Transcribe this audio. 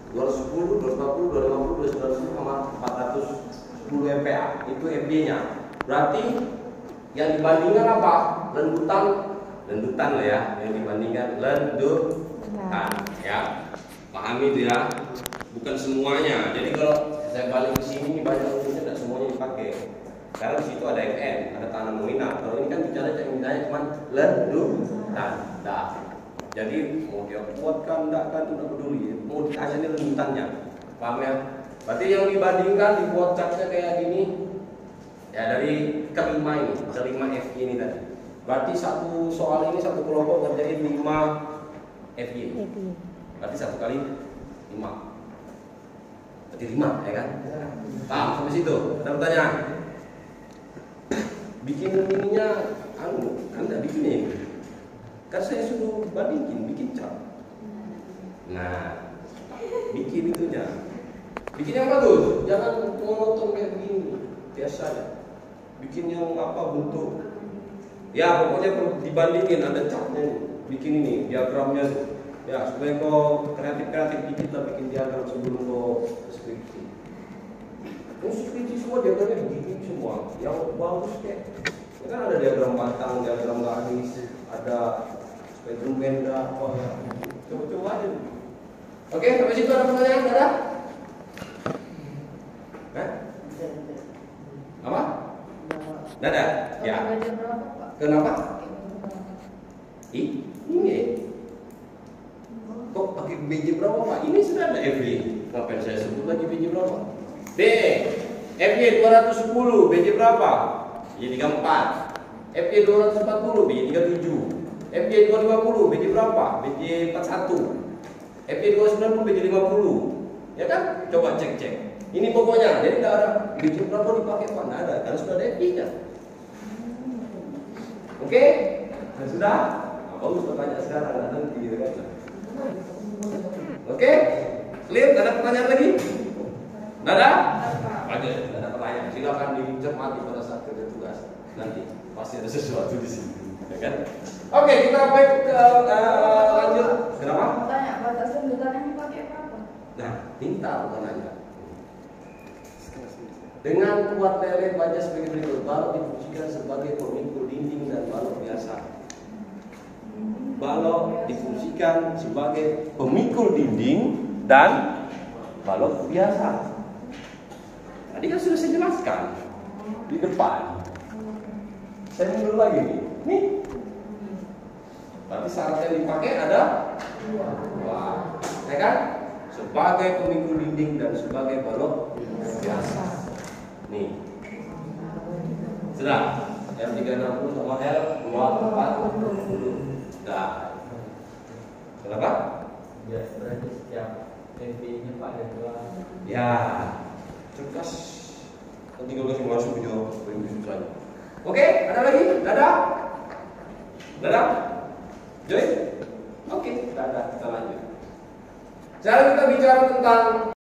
210, 240, 250, 290 sama 410 MPa. Itu FD-nya. Berarti yang dibandingkan apa? Lendutan lah ya. Yang dibandingkan lendutan ya. Pahami itu ya. Bukan semuanya. Jadi kalau saya balik ke sini banyak unitnya tidak semuanya dipakai. Karena di situ ada FN, ada tanah nominal. Kalau ini kan bicara cuma lendutan. Dah. Jadi mau dia kuatkan enggak kan tidak peduli. Mau ditanya ini lendutannya. Paham ya? Berarti yang dibandingkan dibuatkannya kayak gini. Ya dari kelima ini, kelima FG ini tadi. Berarti satu soal ini satu kelompok ngerjain 5 FG. Berarti 1 kali 5. Berarti 5 ya kan? Paham sampai situ? Ada pertanyaan? Bikin ininya Anda bikin ini. Kan saya suruh bandingin, bikin cap. Nah, bikin itunya. Bikin yang bagus, jangan monoton kayak begini. Biasa. Bikin yang apa bentuk. Ya, pokoknya dibandingin ada capnya. Bikin ini diagramnya. Ya, supaya kau kreatif dikit lah bikin diagram sebelum kau skripsi. Skripsi semua diagramnya begini semua. Yang bagus kayak ya kan ada diagram batang, diagram garis, ada spektrum benda, apa ya. Coba-coba aja. Oke, sampai situ ada pertanyaan, ada? Hah? Apa? Ada? Ya. Kenapa? Ini. Kok pakai BJ berapa Pak? Ini sudah ada FJ. Ngapain saya sebut lagi BJ berapa? B. FJ 210, BJ berapa? BJ 34. FJ 240, BJ 37. FJ 250, BJ berapa? BJ 41. FJ 290, BJ 50. Ya kan? Coba cek. Ini pokoknya, jadi tidak ada BJ berapa dipakai Pak? Tidak ada, karena sudah ada FJ-nya. Oke? Nah, sudah? Bagus bertanya sekarang, nanti gitu kan? Oke? Clear? Ada pertanyaan lagi? Tidak ada? Ada pertanyaan. Silakan dicermati pada saat kerja tugas. Nanti pasti ada sesuatu di sini, ya kan? Oke, kita baik ke lanjut. Kenapa? Tanya, batas lendutan yang dipakai apa? Nah, tinta bukan aja. Dengan kuat lele baja sebagai berikut. Balok difungsikan sebagai pemikul dinding dan balok biasa. Balok difungsikan sebagai pemikul dinding dan balok biasa. Tadi kan sudah saya jelaskan di depan. Saya mundur lagi nih. Nih. Berarti syarat yang dipakai ada dua. Ya kan? Sebagai pemikul dinding dan sebagai balok biasa. Nih. Sudah. R360 sama R240. Dah. Kenapa? Ya, berarti setiap FB-nya Pak ada 2. Ya. Cerdas. Nanti kalau kasih masuk jawab saja. Oke, ada lagi? Dadah. Joy? Oke, dadah. Kita lanjut. Sekarang kita bicara tentang